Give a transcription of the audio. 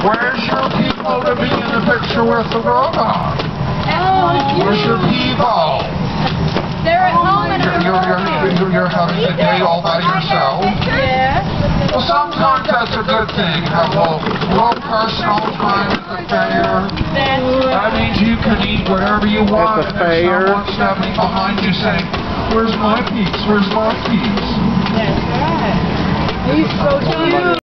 Where's your people to be in the picture with the robot? Where's your people? They're at home and You're having the day all by yourself? Yeah. Well, sometimes that's a good thing. Have a little personal time at the fair. That means you can eat whatever you want. At the fair. And there's someone standing behind you saying, "Where's my piece? Where's my piece?" That's right. He's so cute.